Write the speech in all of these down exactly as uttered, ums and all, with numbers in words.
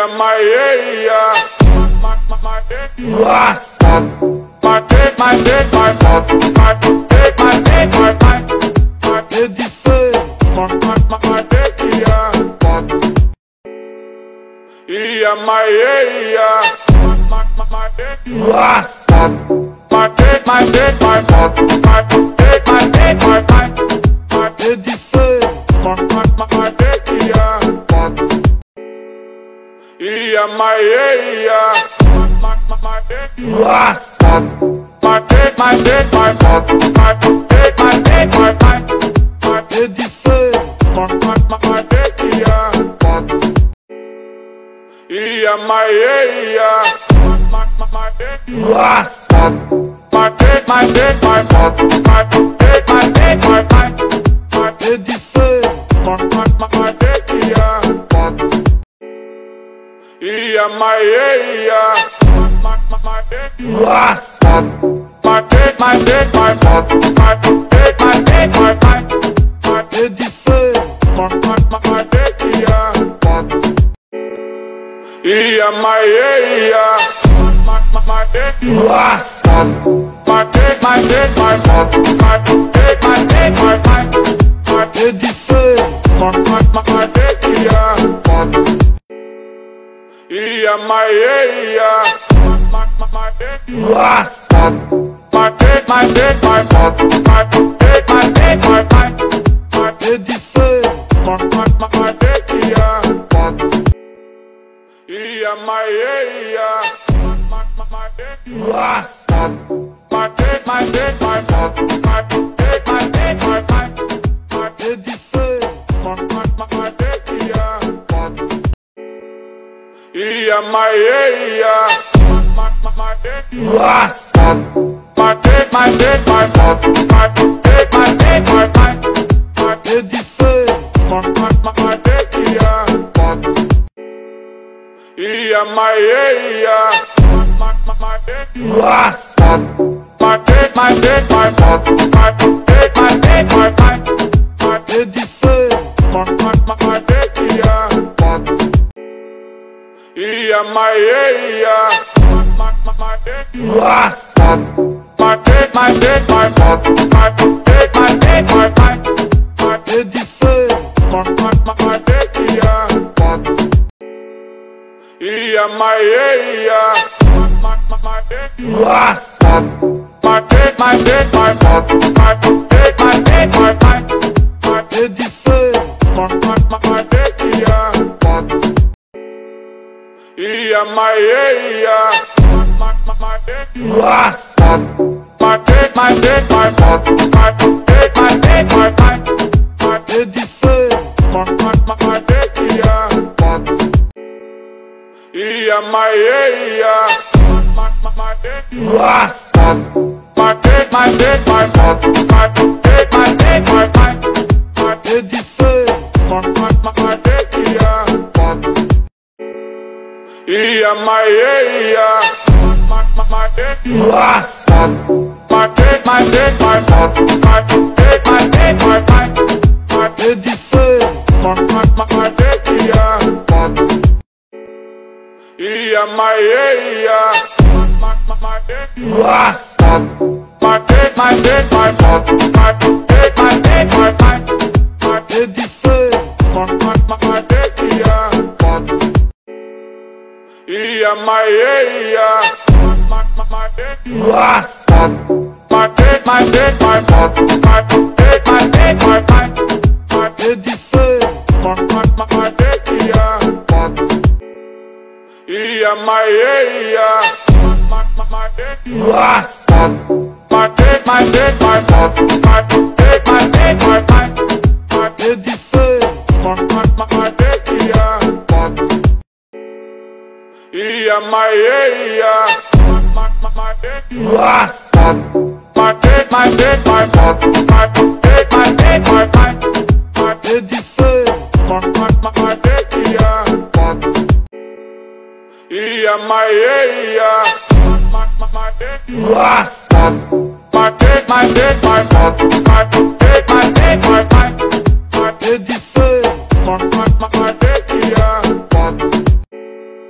Ia Maia, Nossa! my dick, my dick, my my my dick, my dick, my my my É de fé. my my my my dick, ia Ia Maia, my my my dick, Nossa! my dick, my dick, my my my dick, my dick, my my my É de fé. my my my my dick, ia Ia Maia, my my my dick. Nossa! My dick, my dick, my my my dick, my dick, my my my É de fé. my my my my dick, ia Ia Maia, my my my dick. Nossa! My dick, my dick, my my my dick, my dick, my my my É de fé. my my my my dick, ia Ia Maia, my my my dick. Nossa! My dick, my dick, my my my dick, my dick, my my my É de fé. my my my my dick, ia Ia Maia, my my my dick. Nossa! My dick, my dick, my my my dick, my dick, my my my É de fé. my my my my dick, ia Ia Maia, my my my dick. Nossa! My dick, my dick, my my my dick, my dick, my my my É de fé. my my my my dick, ia Ia Maia, my my my dick. Nossa! My dick, my dick, my my my dick, my dick, my my my É de fé. my my my my dick, ia Ia Maia, my my my dick. Nossa! My dick, my dick, my my my dick, my dick, my my my É de fé. my my my my dick, ia Ia Maia, my my my dick. Nossa! My dick, my dick, my my my dick, my dick, my my my É de fé. my my my my dick, ia Ia Maia, my my my dick. Nossa! My dick, my dick, my my my dick, my dick, my my my É de fé. my my my my dick, ia Ia Maia, my my my dick. Nossa! My dick, my dick, my my my dick, my dick, my my my É de fé. my my my my dick, ia Ia Maia, my my my dick. Nossa! My dick, my dick, my my my dick, my dick, my my my É de fé. my my my my dick, ia Ia Maia, my my my dick. Nossa! My dick, my dick, my my my dick, my dick, my my my É de fé. my my my my dick, ia Ia Maia, my my my dick. Nossa! My dick, my dick, my my my dick, my dick, my my my É de fé. my my my my dick, ia Ia Maia, my my my dick. Nossa! My dick, my dick, my my my dick, my dick, my my my É de fé. my my my my dick, ia Ia Maia, my my my dick. Nossa! My dick, my dick, my my my dick, my dick, my my my É de fé. my my my my dick, ia Ia Maia, my my my dick. Nossa! My dick, my dick, my my my dick, my dick, my my my É de fé. my my my my dick, ia Ia Maia, my my my dick. Nossa! My dick, my dick, my my my dick, my dick, my my my É de fé. my my my my dick, ia Ia Maia, my my my dick. Nossa! My dick, my dick, my my my dick, my dick, my my my É de fé. my my my my dick, ia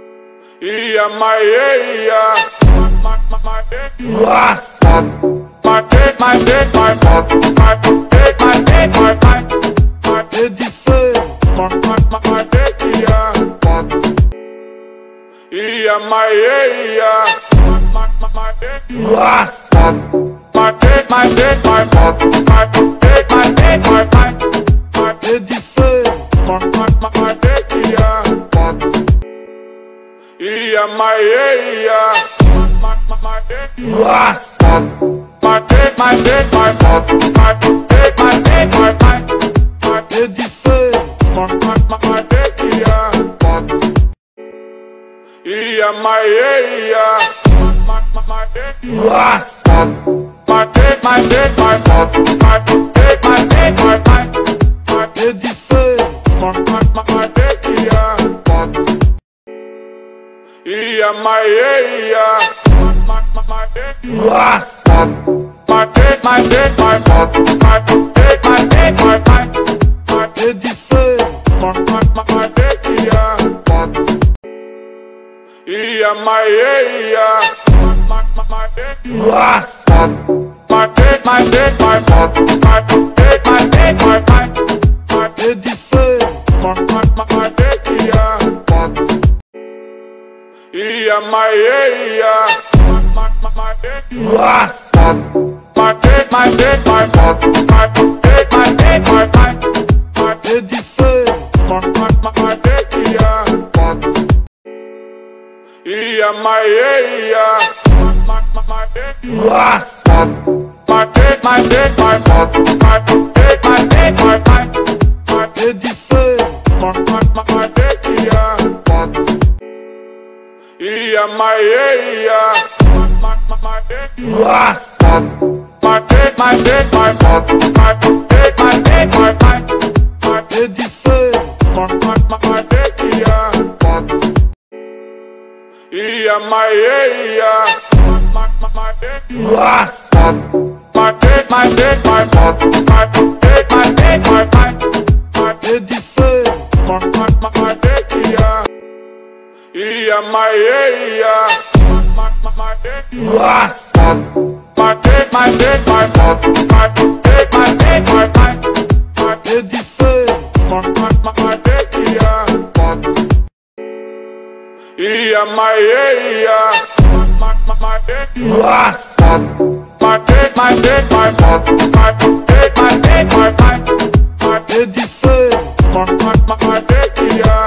my, my, my, take my, take my, my, my, Edifier, my, my, my, my, take yeah, yeah, my, yeah, my, my, my, take Rasta, my, take my, take my, my, my, take my, take my, my, my, Edifier, my, my, my, my, take yeah, yeah, my, yeah, my, my, my, take Rasta, my, take my, take my, my, my, take my, take my, my, my, Edifier, my, my, my, my, take yeah, yeah, my, yeah, my, my, my, take Rasta, my, take my, take my, my, my, take my, take my, my, my, Edifier, my, my, my, my, take yeah, yeah, my, yeah, my, my, my, take Rasta, my, take my, take my, my, my, take my, take my, my, my, Edifier, my, my, my, my, take yeah, yeah, my, yeah, my, my, my, take Rasta, my, take my, take my, my, my, take my, take my, my, my, Edifier, my, my, my, my, take yeah, yeah, my, yeah, my, my, my, take Rasta, my, take my, take my, my, my, take my, take my, my, my, Edifier, my, my, my, my, take yeah, yeah, my, yeah, my, my, my, take Rasta, my, take my, take my, my, my, take my, take my, my, my, Edifier, my, my, my, my, take yeah, yeah, my, yeah, my, my, my, take Rasta, my, take my, take my, my, my, take my, take my, my, my, Edifier, my, my, my, my, take yeah, yeah, my, yeah, my, my, my, take Rasta, my, take my, take my, my, my, take my, take my, my, my, Edifier, my, my, my, my, take yeah, yeah, my, yeah, my, my, my, take Rasta, my, take my, take my, my, my, take my, take my, my, my, Edifier, my, my, my, my, take yeah, yeah, my, yeah, my, my, my, take Rasta, my, take my, take my, my, my, take my, take my, my, my, Edifier, my, my, my, my, take yeah,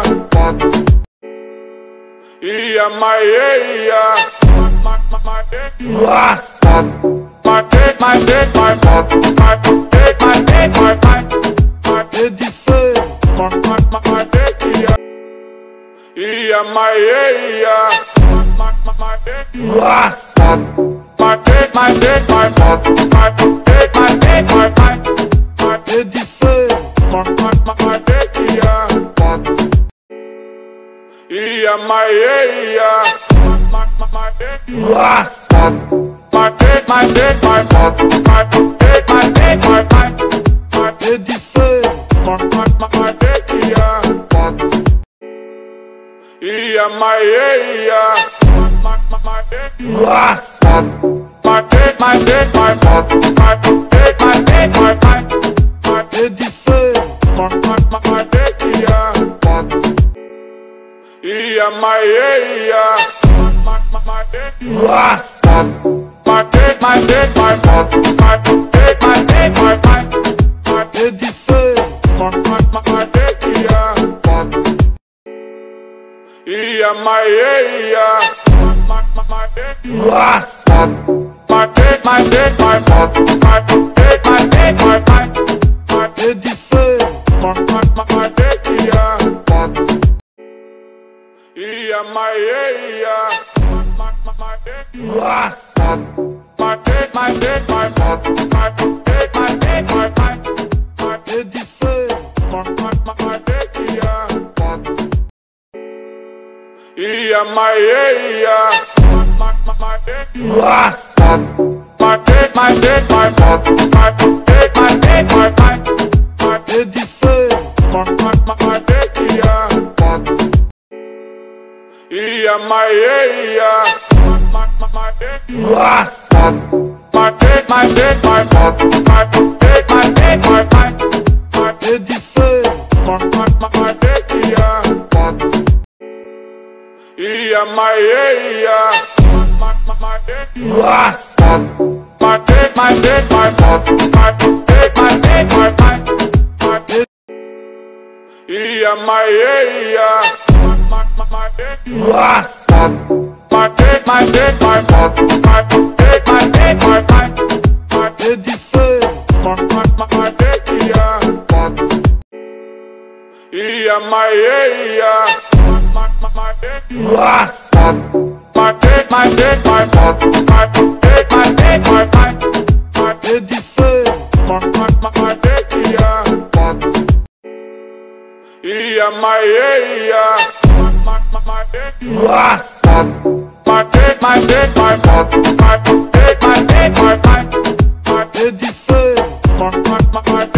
yeah, my, yeah, my, my, my, take Rasta, my, take my, take my, my, my, take my, take my, my, my, Edifier, my, my, my, my, take yeah, yeah, my, yeah, my, my, my, take Rasta, my, take my, take my, my, my, take my, take my, my, my, Edifier, my, my, my, my, take yeah, yeah, my, yeah, my, my, my, take Rasta, my, take my, take my, my, my, take my, take my, my, my, Edifier, my, my, my, my, take yeah, yeah, my, yeah, my, my, my, take Rasta, my, take my, take my, my, my, take my, take my, my, my, Edifier, my, my, my, my, take yeah, yeah, my, yeah, my, my, my, take Rasta, my, take my, take my, my, my, take my, take my, my, my, Edifier, my, my, my, my, take yeah, yeah, my, yeah, my, my, my, take Rasta, my, take my, take my, my, my, take my, take my, my, my, Edifier, my, my, my, my, take yeah, yeah, my, yeah, my, my, my, take Rasta, my, take my, take my, my, my, take my, take my, my, my, Edifier, my, my, my, my, take yeah, yeah, my, yeah, my, my, my, take Rasta, my, take my, take my, my, my, take my, take my, my, my, Edifier, my, my, my, my, take yeah, yeah, my, yeah, my, my, my, take Rasta, my, take my, take my, my, my, Nossa. My dick, my dick, my my my dick, my dick, my my my dick. Yeah, my yeah, my my my dick. Nossa. My dick, my dick, my my my dick, my dick, my my my É de feu. my my my my dick. Yeah, yeah, my yeah, my my my dick. Nossa. My dick, my dick, my my my dick, my dick, my my my É de feu. my my my my dick. Yeah, yeah, my yeah, my my my dick. Nossa. My dick, my dick, my my my dick, my dick, my my my É de feu. my my my